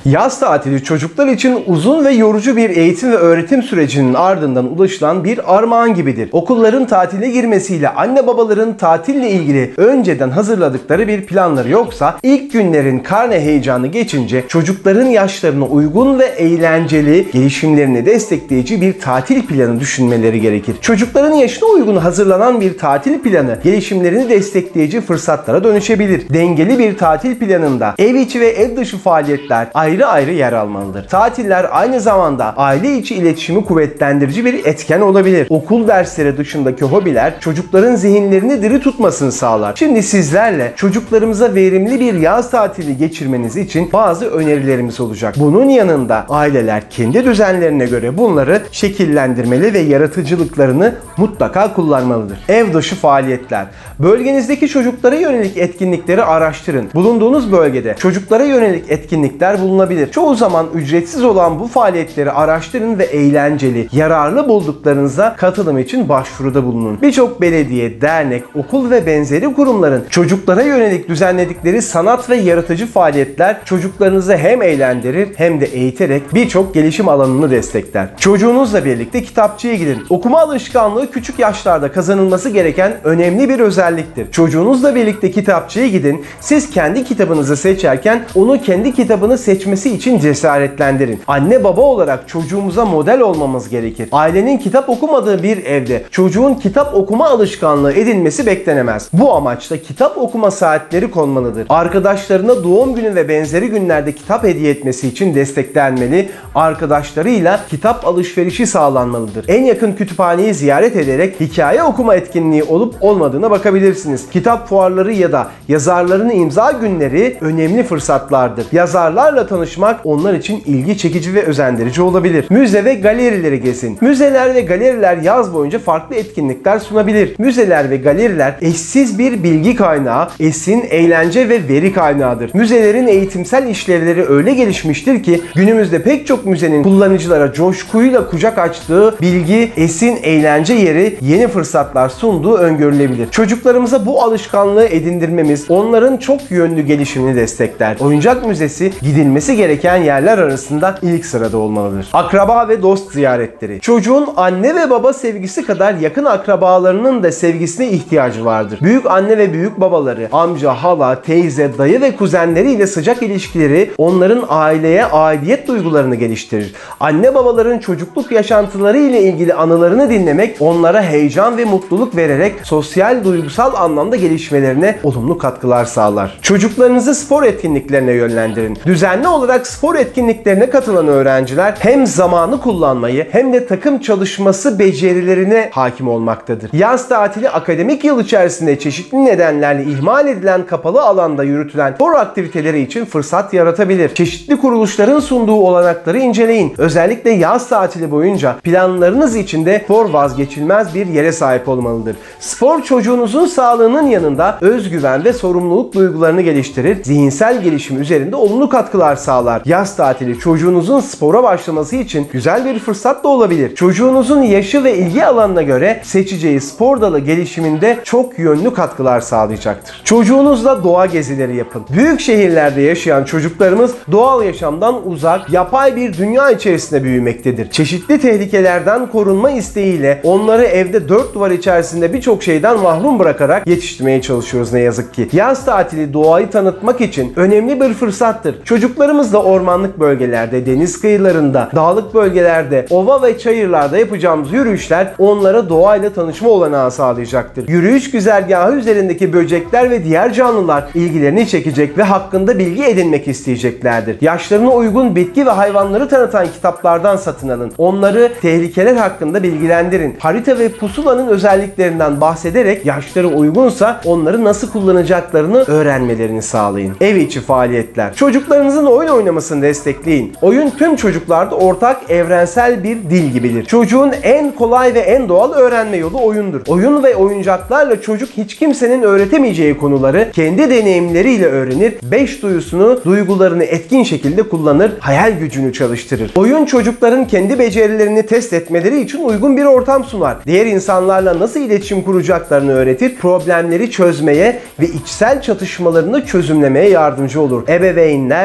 Yaz tatili çocuklar için uzun ve yorucu bir eğitim ve öğretim sürecinin ardından ulaşılan bir armağan gibidir. Okulların tatile girmesiyle anne babaların tatille ilgili önceden hazırladıkları bir planları yoksa ilk günlerin karne heyecanı geçince çocukların yaşlarına uygun ve eğlenceli, gelişimlerini destekleyici bir tatil planı düşünmeleri gerekir. Çocukların yaşına uygun hazırlanan bir tatil planı gelişimlerini destekleyici fırsatlara dönüşebilir. Dengeli bir tatil planında ev içi ve ev dışı faaliyetler ayrı ayrı yer almalıdır. Tatiller aynı zamanda aile içi iletişimi kuvvetlendirici bir etken olabilir. Okul dersleri dışındaki hobiler çocukların zihinlerini diri tutmasını sağlar. Şimdi sizlerle çocuklarımıza verimli bir yaz tatili geçirmeniz için bazı önerilerimiz olacak. Bunun yanında aileler kendi düzenlerine göre bunları şekillendirmeli ve yaratıcılıklarını mutlaka kullanmalıdır. Ev dışı faaliyetler. Bölgenizdeki çocuklara yönelik etkinlikleri araştırın. Bulunduğunuz bölgede çocuklara yönelik etkinlikler bulunabilir. Çoğu zaman ücretsiz olan bu faaliyetleri araştırın ve eğlenceli, yararlı bulduklarınıza katılım için başvuruda bulunun. Birçok belediye, dernek, okul ve benzeri kurumların çocuklara yönelik düzenledikleri sanat ve yaratıcı faaliyetler çocuklarınızı hem eğlendirir hem de eğiterek birçok gelişim alanını destekler. Çocuğunuzla birlikte kitapçıya gidin. Okuma alışkanlığı küçük yaşlarda kazanılması gereken önemli bir özelliktir. Çocuğunuzla birlikte kitapçıya gidin. Siz kendi kitabınızı seçerken onu kendi kitabını seçmesi için cesaretlendirin. Anne baba olarak çocuğumuza model olmamız gerekir. Ailenin kitap okumadığı bir evde çocuğun kitap okuma alışkanlığı edinmesi beklenemez. Bu amaçla kitap okuma saatleri konmalıdır. Arkadaşlarına doğum günü ve benzeri günlerde kitap hediye etmesi için desteklenmeli. Arkadaşlarıyla kitap alışverişi sağlanmalıdır. En yakın kütüphaneyi ziyaret ederek hikaye okuma etkinliği olup olmadığına bakabilirsiniz. Kitap fuarları ya da yazarların imza günleri önemli fırsatlardır. Yazarlarla tanışmak onlar için ilgi çekici ve özendirici olabilir. Müze ve galerileri gezin. Müzeler ve galeriler yaz boyunca farklı etkinlikler sunabilir. Müzeler ve galeriler eşsiz bir bilgi kaynağı, esin, eğlence ve veri kaynağıdır. Müzelerin eğitimsel işlevleri öyle gelişmiştir ki günümüzde pek çok müzenin kullanıcılara coşkuyla kucak açtığı bilgi, esin, eğlence yeri yeni fırsatlar sunduğu öngörülebilir. Çocuklarımıza bu alışkanlığı edindirmemiz onların çok yönlü gelişimini destekler. Oyuncak müzesi gidilmesi gereken yerler arasında ilk sırada olmalıdır. Akraba ve dost ziyaretleri. Çocuğun anne ve baba sevgisi kadar yakın akrabalarının da sevgisine ihtiyacı vardır. Büyük anne ve büyük babaları, amca, hala, teyze, dayı ve kuzenleriyle sıcak ilişkileri onların aileye aidiyet duygularını geliştirir. Anne babaların çocukluk yaşantıları ile ilgili anılarını dinlemek onlara heyecan ve mutluluk vererek sosyal, duygusal anlamda gelişmelerine olumlu katkılar sağlar. Çocuklarınızı spor etkinliklerine yönlendirin. Düzenli olarak spor etkinliklerine katılan öğrenciler hem zamanı kullanmayı hem de takım çalışması becerilerine hakim olmaktadır. Yaz tatili akademik yıl içerisinde çeşitli nedenlerle ihmal edilen kapalı alanda yürütülen spor aktiviteleri için fırsat yaratabilir. Çeşitli kuruluşların sunduğu olanakları inceleyin. Özellikle yaz tatili boyunca planlarınız içinde spor vazgeçilmez bir yere sahip olmalıdır. Spor çocuğunuzun sağlığının yanında özgüven ve sorumluluk duygularını geliştirir, zihinsel gelişim üzerinde olumlu katkılar sağlar. Yaz tatili çocuğunuzun spora başlaması için güzel bir fırsat da olabilir. Çocuğunuzun yaşı ve ilgi alanına göre seçeceği spor dalı gelişiminde çok yönlü katkılar sağlayacaktır. Çocuğunuzla doğa gezileri yapın. Büyük şehirlerde yaşayan çocuklarımız doğal yaşamdan uzak, yapay bir dünya içerisinde büyümektedir. Çeşitli tehlikelerden korunma isteğiyle onları evde dört duvar içerisinde birçok şeyden mahrum bırakarak yetiştirmeye çalışıyoruz ne yazık ki. Yaz tatili doğayı tanıtmak için önemli bir fırsattır. Çocuklarımızla ormanlık bölgelerde, deniz kıyılarında, dağlık bölgelerde, ova ve çayırlarda yapacağımız yürüyüşler onlara doğayla tanışma olanağı sağlayacaktır. Yürüyüş güzergahı üzerindeki böcekler ve diğer canlılar ilgilerini çekecek ve hakkında bilgi edinmek isteyeceklerdir. Yaşlarına uygun bitki ve hayvanları tanıtan kitaplardan satın alın. Onları tehlikeler hakkında bilgilendirin. Harita ve pusulanın özelliklerinden bahsederek yaşları uygunsa onları nasıl kullanacaklarını öğrenmelerini sağlayın. Ev içi faaliyetler. Çocuklarınızın oyun oynamasını destekleyin. Oyun tüm çocuklarda ortak evrensel bir dil gibidir. Çocuğun en kolay ve en doğal öğrenme yolu oyundur. Oyun ve oyuncaklarla çocuk hiç kimsenin öğretemeyeceği konuları kendi deneyimleriyle öğrenir, beş duyusunu, duygularını etkin şekilde kullanır, hayal gücünü çalıştırır. Oyun çocukların kendi becerilerini test etmeleri için uygun bir ortam sunar. Diğer insanlarla nasıl iletişim kuracaklarını öğretir, problemleri çözmeye ve içsel çatışmalarını çözümlemeye yardımcı olur. Ebeveynler çocuklar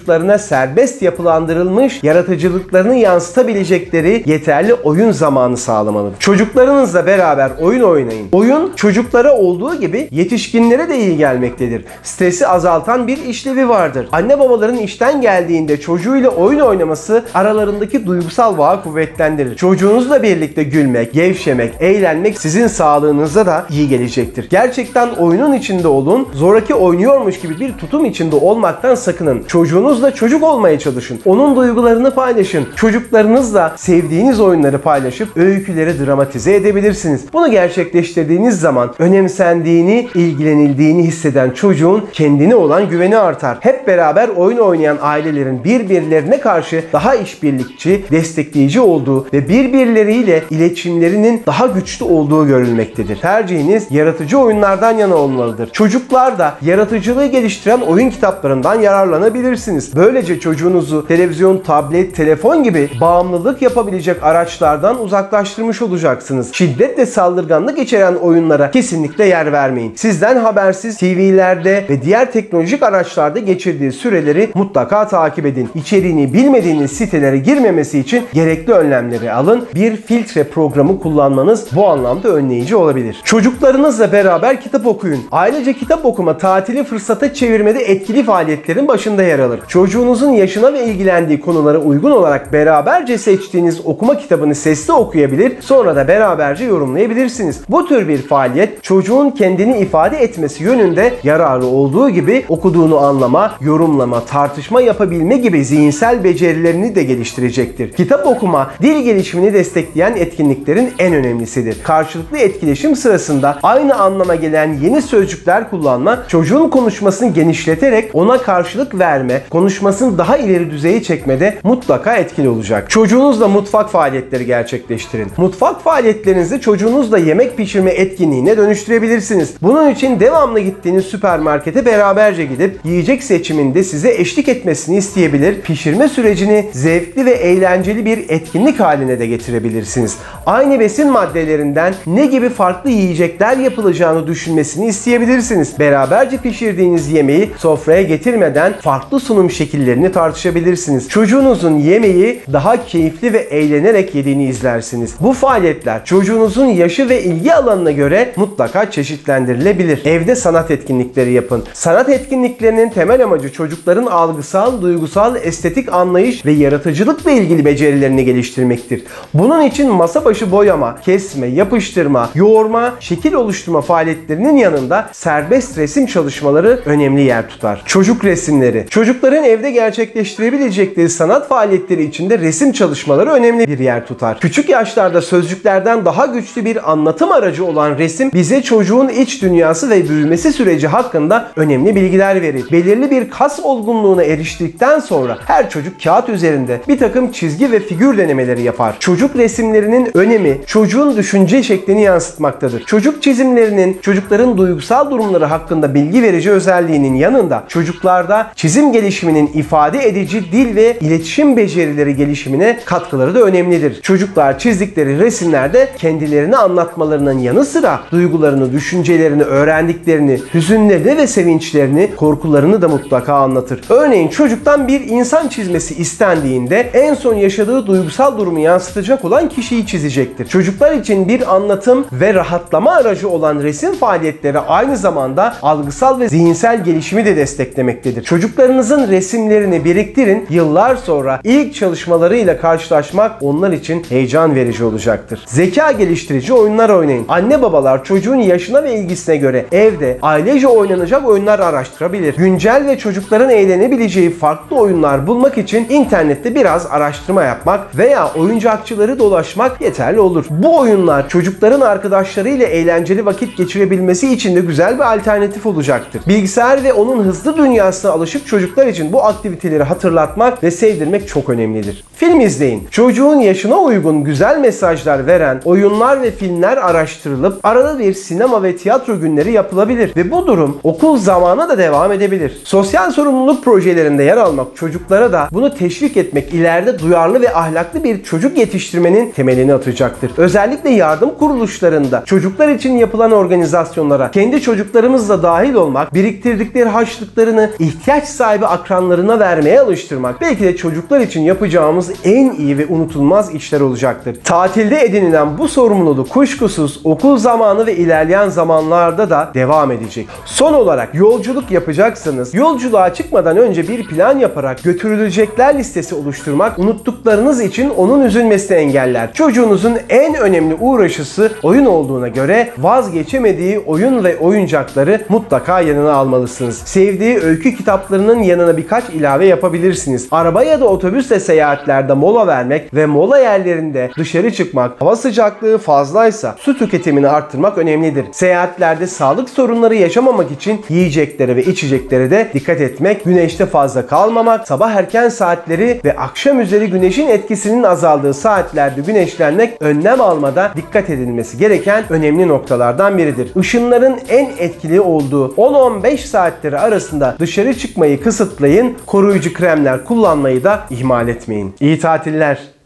çocuklarına serbest yapılandırılmış yaratıcılıklarını yansıtabilecekleri yeterli oyun zamanı sağlamalıdır. Çocuklarınızla beraber oyun oynayın. Oyun çocuklara olduğu gibi yetişkinlere de iyi gelmektedir. Stresi azaltan bir işlevi vardır. Anne babaların işten geldiğinde çocuğuyla oyun oynaması aralarındaki duygusal bağı kuvvetlendirir. Çocuğunuzla birlikte gülmek, gevşemek, eğlenmek sizin sağlığınıza da iyi gelecektir. Gerçekten oyunun içinde olun. Zoraki oynuyormuş gibi bir tutum içinde olmaktan sakının. Çocuğunuzla çocuk olmaya çalışın. Onun duygularını paylaşın. Çocuklarınızla sevdiğiniz oyunları paylaşıp öyküleri dramatize edebilirsiniz. Bunu gerçekleştirdiğiniz zaman önemsendiğini, ilgilenildiğini hisseden çocuğun kendine olan güveni artar. Hep beraber oyun oynayan ailelerin birbirlerine karşı daha işbirlikçi, destekleyici olduğu ve birbirleriyle iletişimlerinin daha güçlü olduğu görülmektedir. Tercihiniz yaratıcı oyunlardan yana olmalıdır. Çocuklar da yaratıcılığı geliştiren oyun kitaplarından yararlanabilirsiniz. Böylece çocuğunuzu televizyon, tablet, telefon gibi bağımlılık yapabilecek araçlardan uzaklaştırmış olacaksınız. Şiddet ve saldırganlık içeren oyunlara kesinlikle yer vermeyin. Sizden habersiz TV'lerde ve diğer teknolojik araçlarda geçirdiği süreleri mutlaka takip edin. İçeriğini bilmediğiniz sitelere girmemesi için gerekli önlemleri alın. Bir filtre programı kullanmanız bu anlamda önleyici olabilir. Çocuklarınızla beraber kitap okuyun. Ailece kitap okuma tatili fırsata çevirmede etkili faaliyetlerin başında yer alır. Çocuğunuzun yaşına ve ilgilendiği konulara uygun olarak beraberce seçtiğiniz okuma kitabını sesli okuyabilir, sonra da beraberce yorumlayabilirsiniz. Bu tür bir faaliyet çocuğun kendini ifade etmesi yönünde yararlı olduğu gibi okuduğunu anlama, yorumlama, tartışma yapabilme gibi zihinsel becerilerini de geliştirecektir. Kitap okuma, dil gelişimini destekleyen etkinliklerin en önemlisidir. Karşılıklı etkileşim sırasında aynı anlama gelen yeni sözcükler kullanma, çocuğun konuşmasını genişleterek ona karşılık verme, konuşmasını daha ileri düzeye çekmede mutlaka etkili olacak. Çocuğunuzla mutfak faaliyetleri gerçekleştirin. Mutfak faaliyetlerinizi çocuğunuzla yemek pişirme etkinliğine dönüştürebilirsiniz. Bunun için devamlı gittiğiniz süpermarkete beraberce gidip yiyecek seçiminde size eşlik etmesini isteyebilir, pişirme sürecini zevkli ve eğlenceli bir etkinlik haline de getirebilirsiniz. Aynı besin maddelerinden ne gibi farklı yiyecekler yapılacağını düşünmesini isteyebilirsiniz. Beraberce pişirdiğiniz yemeği sofraya getirmeden farklı sunum şekillerini tartışabilirsiniz. Çocuğunuzun yemeği daha keyifli ve eğlenerek yediğini izlersiniz. Bu faaliyetler çocuğunuzun yaşı ve ilgi alanına göre mutlaka çeşitlendirilebilir. Evde sanat etkinlikleri yapın. Sanat etkinliklerinin temel amacı çocukların algısal, duygusal, estetik anlayış ve yaratıcılıkla ilgili becerilerini geliştirmektir. Bunun için masa başı boyama, kesme, yapıştırma, yoğurma, şekil oluşturma faaliyetlerinin yanında serbest resim çalışmaları önemli yer tutar. Çocuk resimleri. Çocukların evde gerçekleştirebilecekleri sanat faaliyetleri içinde resim çalışmaları önemli bir yer tutar. Küçük yaşlarda sözcüklerden daha güçlü bir anlatım aracı olan resim bize çocuğun iç dünyası ve büyümesi süreci hakkında önemli bilgiler verir. Belirli bir kas olgunluğuna eriştikten sonra her çocuk kağıt üzerinde bir takım çizgi ve figür denemeleri yapar. Çocuk resimlerinin önemi çocuğun düşünce şeklini yansıtmaktadır. Çocuk çizimlerinin çocukların duygusal durumları hakkında bilgi verici özelliğinin yanında çocuklarda çizim gelişiminin ifade edici dil ve iletişim becerileri gelişimine katkıları da önemlidir. Çocuklar çizdikleri resimlerde kendilerini anlatmalarının yanı sıra duygularını, düşüncelerini, öğrendiklerini, hüzünlerini ve sevinçlerini, korkularını da mutlaka anlatır. Örneğin çocuktan bir insan çizmesi istendiğinde en son yaşadığı duygusal durumu yansıtacak olan kişiyi çizecektir. Çocuklar için bir anlatım ve rahatlama aracı olan resim faaliyetleri aynı zamanda algısal ve zihinsel gelişimi de desteklemektedir. Çocuklarınızın resimlerini biriktirin, yıllar sonra ilk çalışmalarıyla karşılaşmak onlar için heyecan verici olacaktır. Zeka geliştirici oyunlar oynayın. Anne babalar çocuğun yaşına ve ilgisine göre evde ailece oynanacak oyunlar araştırabilir. Güncel ve çocukların eğlenebileceği farklı oyunlar bulmak için internette biraz araştırma yapmak veya oyuncakçıları dolaşmak yeterli olur. Bu oyunlar çocukların arkadaşlarıyla eğlenceli vakit geçirebilmesi için de güzel bir alternatif olacaktır. Bilgisayar ve onun hızlı dünyasına alışık çocuklar için bu aktiviteleri hatırlatmak ve sevdirmek çok önemlidir. Film izleyin. Çocuğun yaşına uygun güzel mesajlar veren oyunlar ve filmler araştırılıp arada bir sinema ve tiyatro günleri yapılabilir ve bu durum okul zamanı da devam edebilir. Sosyal sorumluluk projelerinde yer almak çocuklara da bunu teşvik etmek ileride duyarlı ve ahlaklı bir çocuk yetiştirmenin temelini atacaktır. Özellikle yardım kuruluşlarında çocuklar için yapılan organizasyonlara kendi çocuklarımızla dahil olmak, biriktirdikleri harçlıklarını ihtiyaç sahibi akranlarına alışkanlarına vermeye alıştırmak belki de çocuklar için yapacağımız en iyi ve unutulmaz işler olacaktır. Tatilde edinilen bu sorumluluk kuşkusuz okul zamanı ve ilerleyen zamanlarda da devam edecek. Son olarak yolculuk yapacaksanız yolculuğa çıkmadan önce bir plan yaparak götürülecekler listesi oluşturmak unuttuklarınız için onun üzülmesini engeller. Çocuğunuzun en önemli uğraşısı oyun olduğuna göre vazgeçemediği oyun ve oyuncakları mutlaka yanına almalısınız. Sevdiği öykü kitaplarının yanına birkaç ilave yapabilirsiniz. Araba ya da otobüsle seyahatlerde mola vermek ve mola yerlerinde dışarı çıkmak, hava sıcaklığı fazlaysa su tüketimini arttırmak önemlidir. Seyahatlerde sağlık sorunları yaşamamak için yiyeceklere ve içeceklere de dikkat etmek, güneşte fazla kalmamak, sabah erken saatleri ve akşam üzeri güneşin etkisinin azaldığı saatlerde güneşlenmek önlem almada dikkat edilmesi gereken önemli noktalardan biridir. Işınların en etkili olduğu 10-15 saatleri arasında dışarı çıkmayı kısıtlayın, koruyucu kremler kullanmayı da ihmal etmeyin. İyi tatiller.